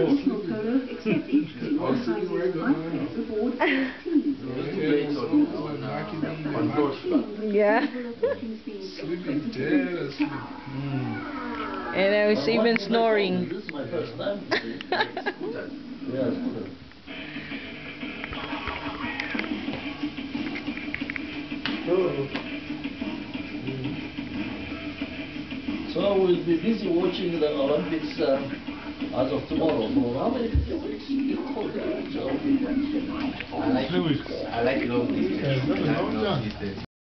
Yeah. Sleeping dead asleep. And I was even snoring. This is my first time. Yeah, it's good. So we'll be busy watching the Olympics as of tomorrow. So how many weeks? I like long distance. Yeah, long distance.